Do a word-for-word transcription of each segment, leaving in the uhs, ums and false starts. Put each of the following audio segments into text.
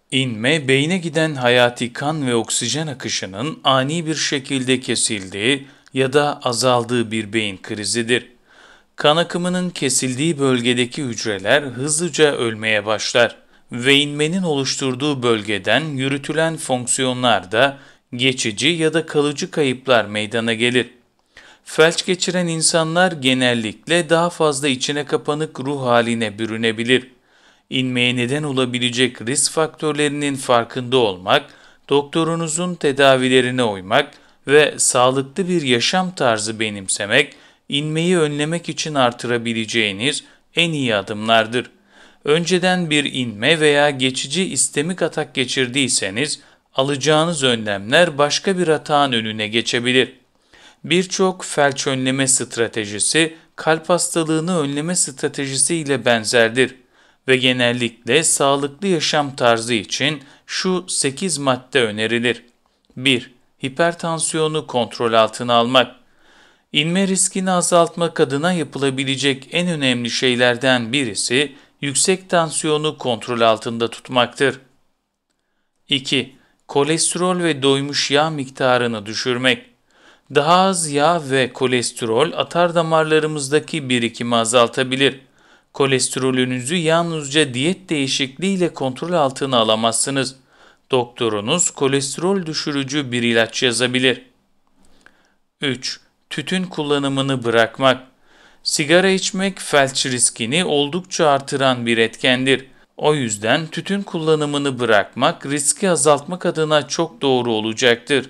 İnme, beyne giden hayati kan ve oksijen akışının ani bir şekilde kesildiği ya da azaldığı bir beyin krizidir. Kan akımının kesildiği bölgedeki hücreler hızlıca ölmeye başlar ve inmenin oluşturduğu bölgeden yürütülen fonksiyonlarda geçici ya da kalıcı kayıplar meydana gelir. Felç geçiren insanlar genellikle daha fazla içine kapanık ruh haline bürünebilir. İnmeye neden olabilecek risk faktörlerinin farkında olmak, doktorunuzun tedavilerine uymak ve sağlıklı bir yaşam tarzı benimsemek, inmeyi önlemek için artırabileceğiniz en iyi adımlardır. Önceden bir inme veya geçici istemik atak geçirdiyseniz, alacağınız önlemler başka bir atağın önüne geçebilir. Birçok felç önleme stratejisi, kalp hastalığını önleme stratejisi ile benzerdir ve genellikle sağlıklı yaşam tarzı için şu sekiz madde önerilir. bir. Hipertansiyonu kontrol altına almak. İnme riskini azaltmak adına yapılabilecek en önemli şeylerden birisi yüksek tansiyonu kontrol altında tutmaktır. iki. Kolesterol ve doymuş yağ miktarını düşürmek. Daha az yağ ve kolesterol atar damarlarımızdaki birikimi azaltabilir. Kolesterolünüzü yalnızca diyet değişikliğiyle kontrol altına alamazsınız. Doktorunuz kolesterol düşürücü bir ilaç yazabilir. üç. Tütün kullanımını bırakmak. Sigara içmek felç riskini oldukça artıran bir etkendir. O yüzden tütün kullanımını bırakmak riski azaltmak adına çok doğru olacaktır.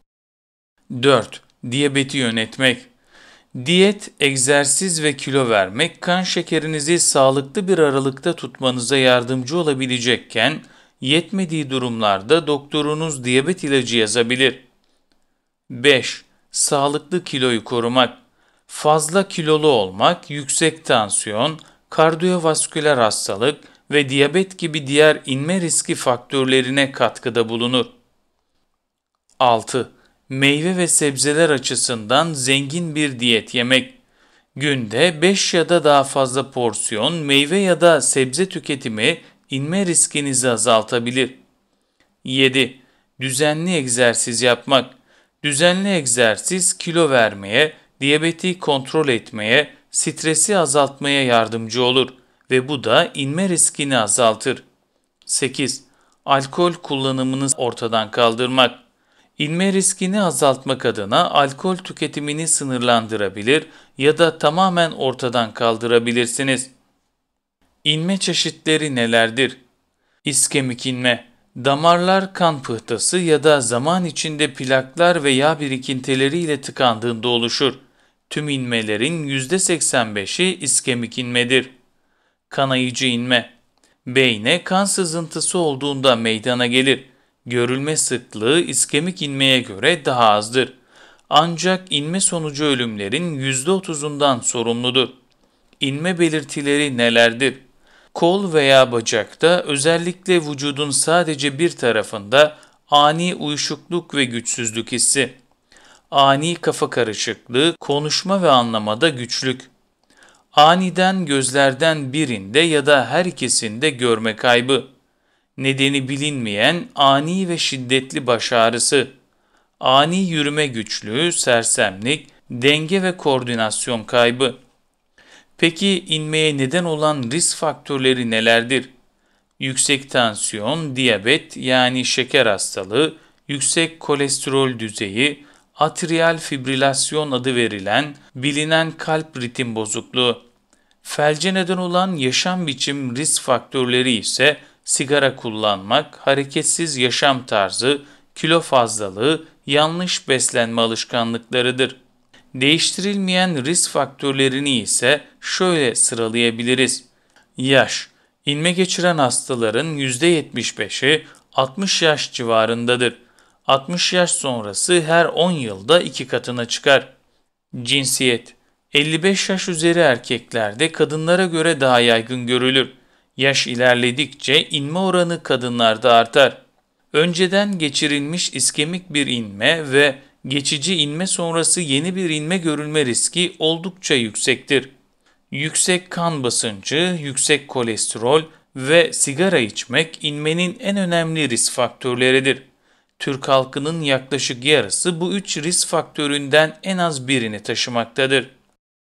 dört. Diyabeti yönetmek. Diyet, egzersiz ve kilo vermek kan şekerinizi sağlıklı bir aralıkta tutmanıza yardımcı olabilecekken, yetmediği durumlarda doktorunuz diyabet ilacı yazabilir. beş. Sağlıklı kiloyu korumak. Fazla kilolu olmak, yüksek tansiyon, kardiyovasküler hastalık ve diyabet gibi diğer inme riski faktörlerine katkıda bulunur. altı. Meyve ve sebzeler açısından zengin bir diyet yemek. Günde beş ya da daha fazla porsiyon meyve ya da sebze tüketimi inme riskinizi azaltabilir. yedi. Düzenli egzersiz yapmak. Düzenli egzersiz kilo vermeye, diyabeti kontrol etmeye, stresi azaltmaya yardımcı olur ve bu da inme riskini azaltır. sekiz. Alkol kullanımını ortadan kaldırmak. İnme riskini azaltmak adına alkol tüketimini sınırlandırabilir ya da tamamen ortadan kaldırabilirsiniz. İnme çeşitleri nelerdir? İskemik inme. Damarlar kan pıhtısı ya da zaman içinde plaklar ve yağ birikintileriyle tıkandığında oluşur. Tüm inmelerin yüzde seksen beşi iskemik inmedir. Kanayıcı inme. Beyne kan sızıntısı olduğunda meydana gelir. Görülme sıklığı iskemik inmeye göre daha azdır. Ancak inme sonucu ölümlerin yüzde otuzundan sorumludur. İnme belirtileri nelerdir? Kol veya bacakta, özellikle vücudun sadece bir tarafında ani uyuşukluk ve güçsüzlük hissi. Ani kafa karışıklığı, konuşma ve anlamada güçlük. Aniden gözlerden birinde ya da her ikisinde görme kaybı. Nedeni bilinmeyen ani ve şiddetli baş ağrısı. Ani yürüme güçlüğü, sersemlik, denge ve koordinasyon kaybı. Peki inmeye neden olan risk faktörleri nelerdir? Yüksek tansiyon, diyabet yani şeker hastalığı, yüksek kolesterol düzeyi, atrial fibrilasyon adı verilen bilinen kalp ritim bozukluğu. Felce neden olan yaşam biçim risk faktörleri ise sigara kullanmak, hareketsiz yaşam tarzı, kilo fazlalığı, yanlış beslenme alışkanlıklarıdır. Değiştirilmeyen risk faktörlerini ise şöyle sıralayabiliriz. Yaş. İnme geçiren hastaların yüzde yetmiş beşi altmış yaş civarındadır. altmış yaş sonrası her on yılda iki katına çıkar. Cinsiyet. elli beş yaş üzeri erkeklerde kadınlara göre daha yaygın görülür. Yaş ilerledikçe inme oranı kadınlarda artar. Önceden geçirilmiş iskemik bir inme ve geçici inme sonrası yeni bir inme görülme riski oldukça yüksektir. Yüksek kan basıncı, yüksek kolesterol ve sigara içmek inmenin en önemli risk faktörleridir. Türk halkının yaklaşık yarısı bu üç risk faktöründen en az birini taşımaktadır.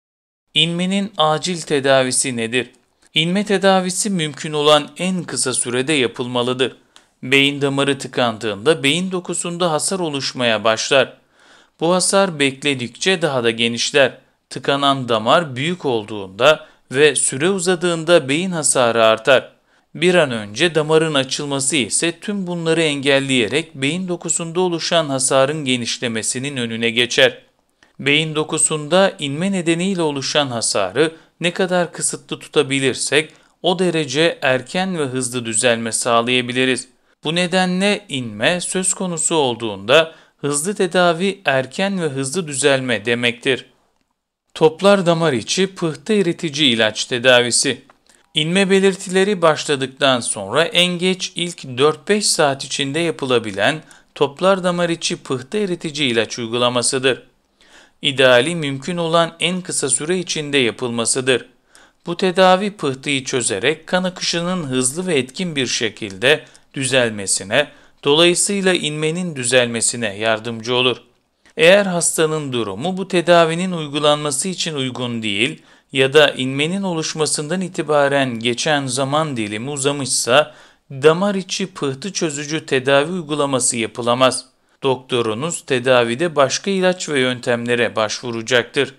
İnmenin acil tedavisi nedir? İnme tedavisi mümkün olan en kısa sürede yapılmalıdır. Beyin damarı tıkandığında beyin dokusunda hasar oluşmaya başlar. Bu hasar bekledikçe daha da genişler. Tıkanan damar büyük olduğunda ve süre uzadığında beyin hasarı artar. Bir an önce damarın açılması ise tüm bunları engelleyerek beyin dokusunda oluşan hasarın genişlemesinin önüne geçer. Beyin dokusunda inme nedeniyle oluşan hasarı ne kadar kısıtlı tutabilirsek o derece erken ve hızlı düzelme sağlayabiliriz. Bu nedenle inme söz konusu olduğunda hızlı tedavi erken ve hızlı düzelme demektir. Toplar damar içi pıhtı eritici ilaç tedavisi. İnme belirtileri başladıktan sonra en geç ilk dört beş saat içinde yapılabilen toplar damar içi pıhtı eritici ilaç uygulamasıdır. İdeali mümkün olan en kısa süre içinde yapılmasıdır. Bu tedavi pıhtıyı çözerek kan akışının hızlı ve etkin bir şekilde düzelmesine, dolayısıyla inmenin düzelmesine yardımcı olur. Eğer hastanın durumu bu tedavinin uygulanması için uygun değil ya da inmenin oluşmasından itibaren geçen zaman dilimi uzamışsa, damar içi pıhtı çözücü tedavi uygulaması yapılamaz. Doktorunuz tedavide başka ilaç ve yöntemlere başvuracaktır.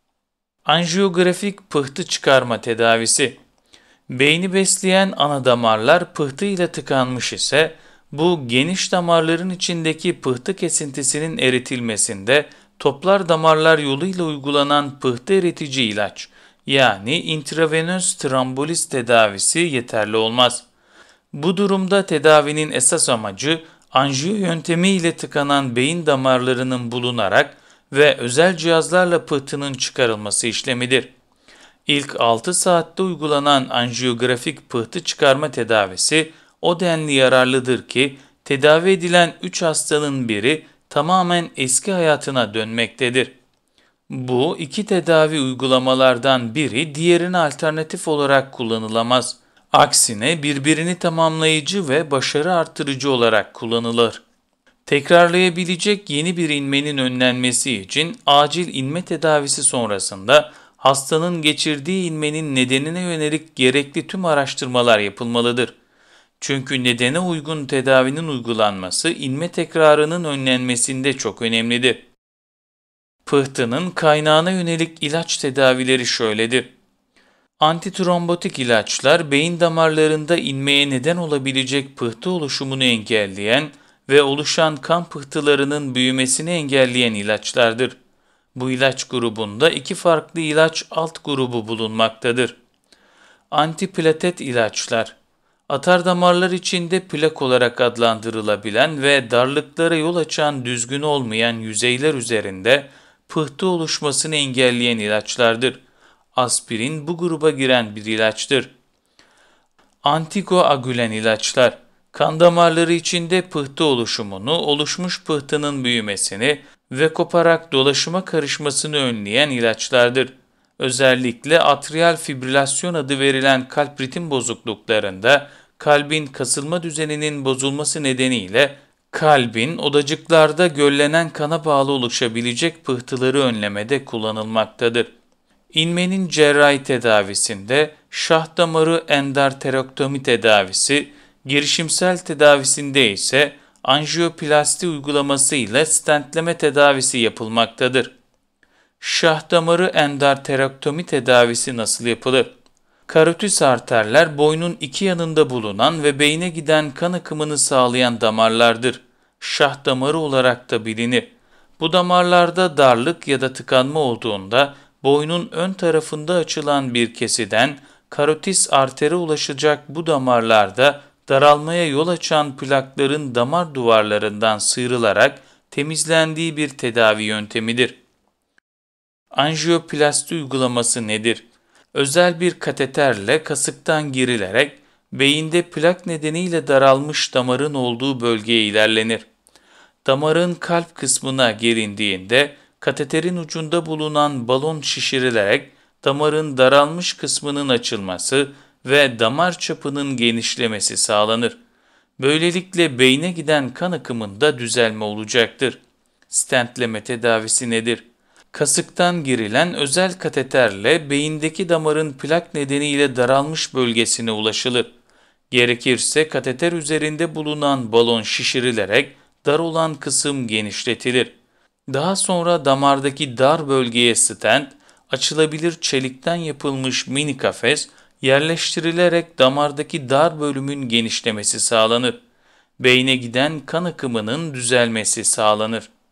Anjiyografik pıhtı çıkarma tedavisi. Beyni besleyen ana damarlar pıhtı ile tıkanmış ise, bu geniş damarların içindeki pıhtı kesintisinin eritilmesinde toplar damarlar yoluyla uygulanan pıhtı eritici ilaç, yani intravenöz trombolis tedavisi yeterli olmaz. Bu durumda tedavinin esas amacı anjiyo yöntemiyle tıkanan beyin damarlarının bulunarak ve özel cihazlarla pıhtının çıkarılması işlemidir. İlk altı saatte uygulanan anjiyografik pıhtı çıkarma tedavisi o denli yararlıdır ki tedavi edilen üç hastanın biri tamamen eski hayatına dönmektedir. Bu iki tedavi uygulamalardan biri diğerine alternatif olarak kullanılamaz. Aksine birbirini tamamlayıcı ve başarı artırıcı olarak kullanılır. Tekrarlayabilecek yeni bir inmenin önlenmesi için acil inme tedavisi sonrasında hastanın geçirdiği inmenin nedenine yönelik gerekli tüm araştırmalar yapılmalıdır. Çünkü nedene uygun tedavinin uygulanması inme tekrarının önlenmesinde çok önemlidir. Pıhtının kaynağına yönelik ilaç tedavileri şöyledir. Antitrombotik ilaçlar beyin damarlarında inmeye neden olabilecek pıhtı oluşumunu engelleyen ve oluşan kan pıhtılarının büyümesini engelleyen ilaçlardır. Bu ilaç grubunda iki farklı ilaç alt grubu bulunmaktadır. Antiplatet ilaçlar, atar damarlar içinde plak olarak adlandırılabilen ve darlıklara yol açan düzgün olmayan yüzeyler üzerinde pıhtı oluşmasını engelleyen ilaçlardır. Aspirin bu gruba giren bir ilaçtır. Antikoagülen ilaçlar, kan damarları içinde pıhtı oluşumunu, oluşmuş pıhtının büyümesini ve koparak dolaşıma karışmasını önleyen ilaçlardır. Özellikle atriyal fibrilasyon adı verilen kalp ritim bozukluklarında kalbin kasılma düzeninin bozulması nedeniyle kalbin odacıklarda göllenen kana bağlı oluşabilecek pıhtıları önlemede kullanılmaktadır. İnmenin cerrahi tedavisinde şah damarı endarterektomi tedavisi, girişimsel tedavisinde ise anjiyoplasti uygulaması ile stentleme tedavisi yapılmaktadır. Şah damarı endarterektomi tedavisi nasıl yapılır? Karotis arterler boynun iki yanında bulunan ve beyne giden kan akımını sağlayan damarlardır. Şah damarı olarak da bilinir. Bu damarlarda darlık ya da tıkanma olduğunda boynun ön tarafında açılan bir kesiden karotis artere ulaşacak bu damarlarda daralmaya yol açan plakların damar duvarlarından sıyrılarak temizlendiği bir tedavi yöntemidir. Anjiyoplasti uygulaması nedir? Özel bir kateterle kasıktan girilerek beyinde plak nedeniyle daralmış damarın olduğu bölgeye ilerlenir. Damarın kalp kısmına gelindiğinde kateterin ucunda bulunan balon şişirilerek damarın daralmış kısmının açılması ve damar çapının genişlemesi sağlanır. Böylelikle beyne giden kan akımında düzelme olacaktır. Stentleme tedavisi nedir? Kasıktan girilen özel kateterle beyindeki damarın plak nedeniyle daralmış bölgesine ulaşılır. Gerekirse kateter üzerinde bulunan balon şişirilerek dar olan kısım genişletilir. Daha sonra damardaki dar bölgeye stent, açılabilir çelikten yapılmış mini kafes yerleştirilerek damardaki dar bölümün genişlemesi sağlanır. Beyne giden kan akımının düzelmesi sağlanır.